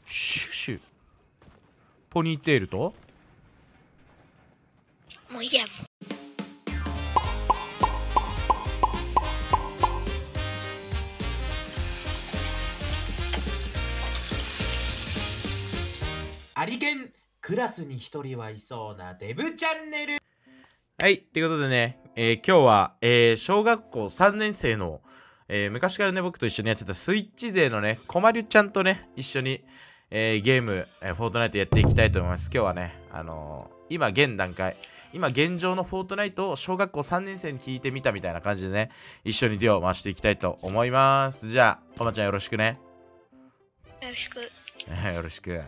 シュシュ。ポニーテールともういいや、もアリケンクラスに一人はいそうなデブチャンネル。 はい。ということでね、今日は、小学校3年生の、昔からね、僕と一緒にやってたスイッチ勢のね、こまりゅちゃんとね、一緒に、ゲーム、フォートナイトやっていきたいと思います。今日はね、今現段階、今現状のフォートナイトを小学校3年生に聞いてみたみたいな感じでね、一緒にデュオを回していきたいと思います。じゃあ、こまちゃんよろしくね。 よろしく。 よろしく。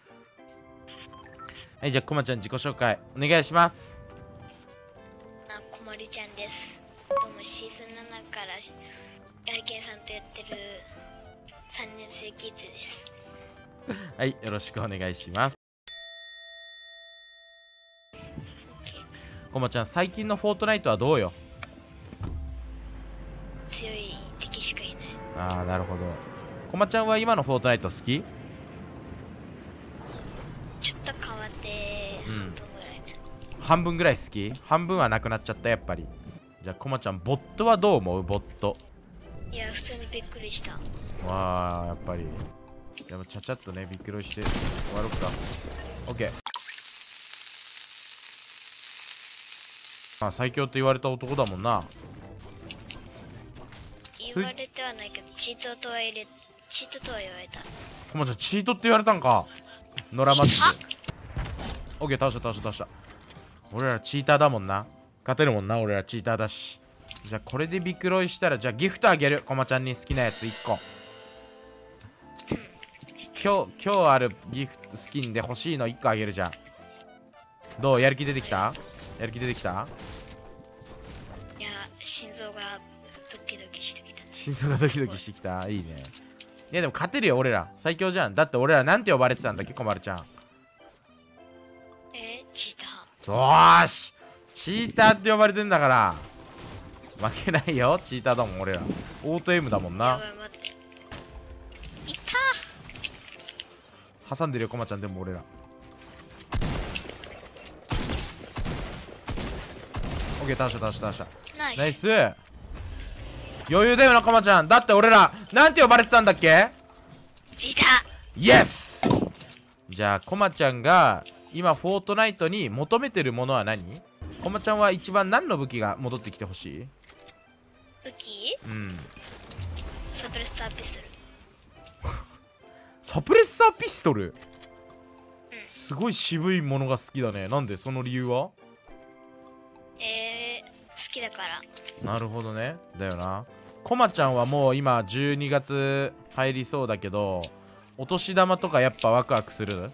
はい、じゃあ、こまちゃん自己紹介お願いします。 こまりちゃんです。どうもシーズン7からアリケンさんとやってる3年生キッズです。 はい、よろしくお願いします。こまちゃん、最近のフォートナイトはどうよ？ 強い敵しかいない。 ああ、なるほど。こまちゃんは今のフォートナイト好き？ ちょっと変わって半分ぐらい、 半分ぐらい好き？半分はなくなっちゃった、やっぱり。じゃあ、こまちゃん、ボットはどう思う？ボット。 いや、普通にびっくりした。 わあ、やっぱり。でも、ちゃちゃっとね、びっくりして終わろうか。オッケー。まあ、最強と言われた男だもんな。 言われてはないけど、チートとは言われた。 こまちゃん、チートって言われたんか。野良マッチで。オッケー、倒した。俺らチーターだもんな。勝てるもんな、俺らチーターだし。じゃあ、これでビクロイしたら、じゃあギフトあげる。こまちゃんに好きなやつ1個。今日あるギフトスキンで欲しいの1個あげるじゃん。どう？やる気出てきた？ いや、心臓がドキドキしてきた。 心臓がドキドキしてきた。いいね。いやでも勝てるよ、俺ら。最強じゃん。だって俺らなんて呼ばれてたんだっけ、こまるちゃん。 チータそうーし、チーターって呼ばれてんだから。負けないよ、チーターだもん、俺ら。オートエムだもんー。 な。 やばい、待って。いた挟んでるよ、こまちゃん。でも俺ら。オッケー、倒した。 ナイス。 ナイス。余裕だよな、こまちゃん。だって俺らなんて呼ばれてたんだっけ？ チータイエス。じゃあこまちゃんが今フォートナイトに求めてるものは何？こまちゃんは一番何の武器が戻ってきてほしい？ 武器？サプレッサーピストル。 サプレッサーピストル？すごい渋いものが好きだね。なんで？その理由は？ 好きだから。 なるほどね。だよな。こまちゃんはもう今12月入りそうだけど、お年玉とかやっぱワクワクする？ いや、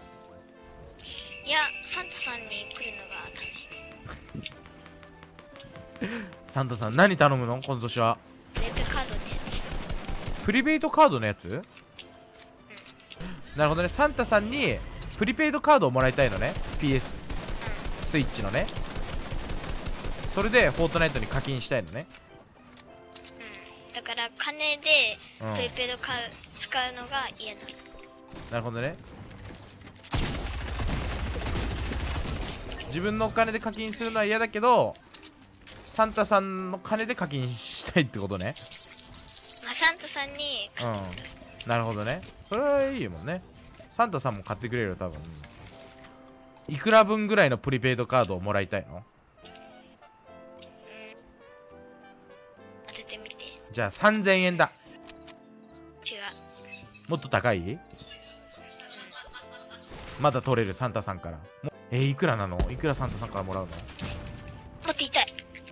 サンタさんに来るのが楽しみ。 サンタさん何頼むの今年は？ プレペカードのやつ。 プリペイドカードのやつ？なるほどね。サンタさんにプリペイドカードをもらいたいのね。 PS スイッチのね。それでフォートナイトに課金したいのね。 だから金でプレペイド使うのが嫌なの。 なるほどね。自分のお金で課金するのは嫌だけど、サンタさんの金で課金したいってことね。 まあ、サンタさんに買ってもらう。 なるほどね。それはいいもんね。サンタさんも買ってくれるよ多分。いくら分ぐらいのプリペイドカードをもらいたいの？ 当ててみて。 じゃあ3000円だ。 違う。 もっと高い？まだ取れる、サンタさんから。いくらなの？いくらサンタさんからもらうの？ もっと痛い。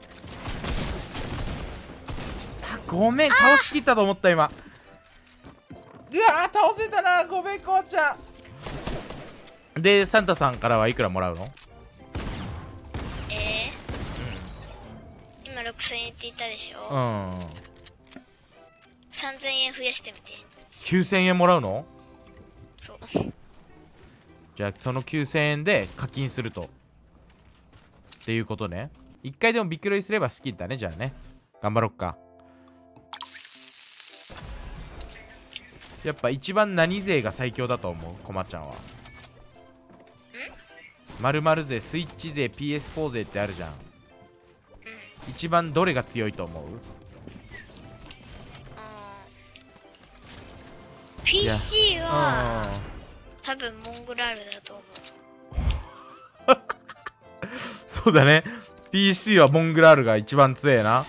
ごめん、倒しきったと思った今。うわー、倒せたな。ごめん、こうちゃん。でサンタさんからはいくらもらうの？ 今6000円って言ったでしょ。3000円増やしてみて。 9000円もらうの？ そう。 じゃあその9000円で課金するとっていうことね。一回でもビックロイすれば好きだね。じゃあね、頑張ろっか。 やっぱ一番何勢が最強だと思うこまちゃんは。〇〇勢、スイッチ勢、 PS4 勢ってあるじゃん。一番どれが強いと思う？ PC は多分モングラールだと思う。 そうだね。 PC はモングラールが一番強えな。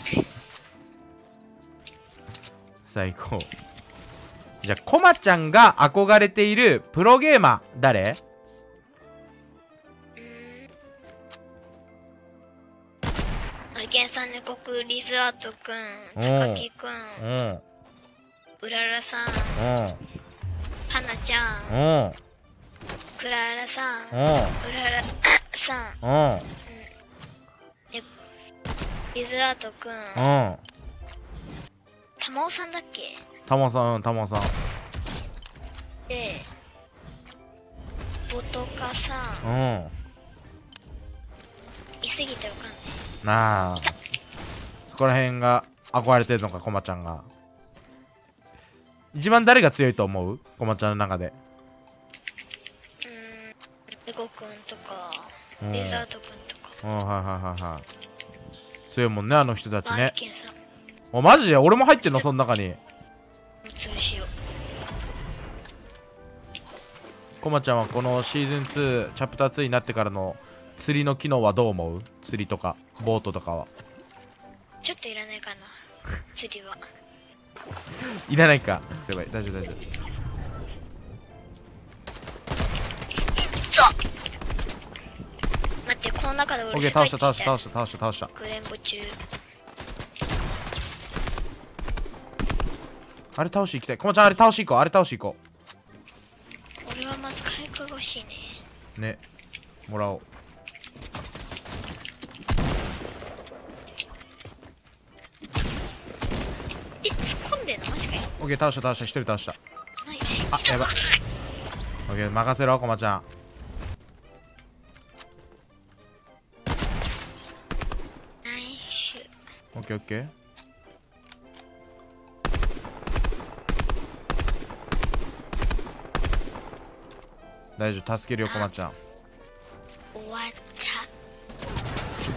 最高。じゃあコマちゃんが憧れているプロゲーマー誰？ アリケンさん、猫くリズアートくん、高木くん、うららさん、はなちゃん、クララさん、うららさん、リズアートくん、たまおさんだっけ？ たまさん、たまさん。 で、ボトカさん、いすぎてわかんない。 なあ、そこら辺が憧れてるのか、コマちゃんが。一番誰が強いと思う？コマちゃんの中で。 レゴくんとか、リザードくんとか。 はいはいはいはい。強いもんね、あの人たちね。 お、 マジで俺も入ってんの、その中に。 吊るしよう。 コマちゃんはこのシーズン2、チャプター2になってからの釣りの機能はどう思う？釣りとか、ボートとかは。 ちょっといらないかな、釣りは。 いらないか。やばい、大丈夫大丈夫。 待って、この中で俺オッケー、倒した倒した倒した倒した倒した。 グレンボ中。 あれ倒し行きたい。コマちゃんあれ倒し行こう。あれ倒し行こ俺はまず回復が欲しいね。 ね、もらおう。 突っ込んでんのマジかよ。 オッケー、倒した倒した。一人倒した。 ない。 あ、やばい。オッケー、任せろ、コマちゃん。 ナイス。 オッケーオッケー。大丈夫、助けるよ、コマちゃん。 終わった。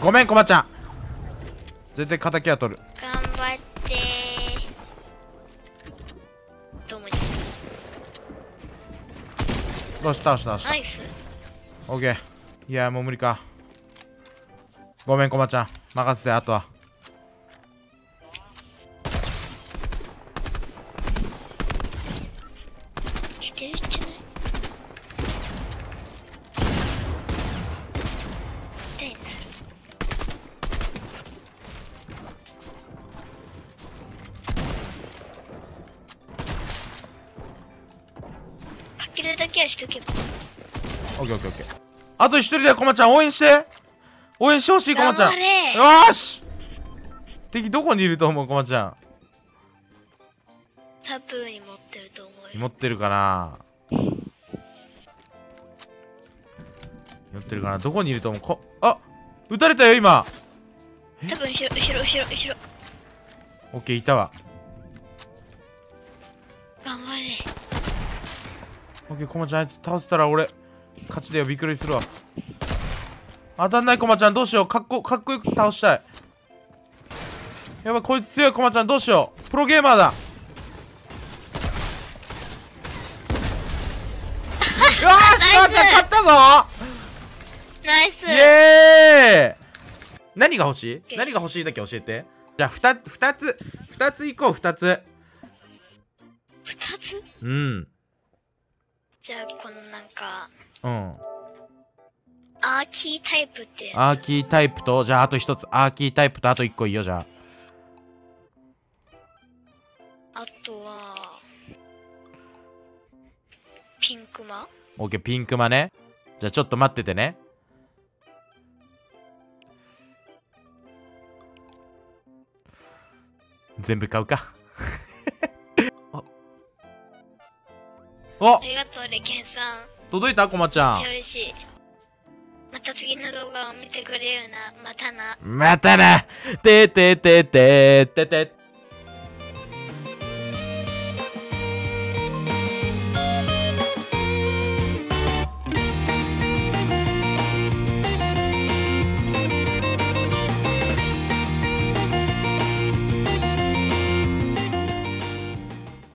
ごめん、コマちゃん。絶対敵は取る。 頑張ってー。どうも。 どうした倒した倒した。 ナイス。 オッケー。いや、もう無理か。ごめん、コマちゃん。任せて、あとは。 してるんじゃない？痛いんでする。かけるだけはしとけば。 オッケーオッケーオッケー。あと一人だよ、コマちゃん。応援して。応援してほしい、コマちゃん。 頑張れ。 よーし。敵どこにいると思う、コマちゃん。 タブーに持ってると思うよ。 持ってるかな。持ってるかな。どこにいると思う。あ、撃たれたよ、今。 多分後ろ後ろ後ろ後ろ。 オッケー、いたわ。 頑張れ。 オッケー、コマちゃん、あいつ倒せたら俺勝ちだよ。びっくりするわ。当たんない、コマちゃん。どうしよう。かっこよく倒したい。やばい、こいつ強い。コマちゃんどうしよう。プロゲーマーだ。よーし、コマちゃん勝ったぞ。 ナイス。 イエーイ。何が欲しい？ OK 何が欲しいだけ教えて。じゃあ2ついこう。2つ。 2つ？ うん。 じゃあこのなんかうん。 アーキータイプってやつ。 アーキータイプと、じゃああと1つ。アーキータイプとあと1個いいよ、じゃあ。 あとはピンクマ。 オッケー、ピンクマね。じゃあちょっと待っててね。全部買うか。お、 ありがとうレケンさん。 届いた？コマちゃんめっちゃ。嬉しい。また次の動画を見てくれるな。またな。 またな。てててててて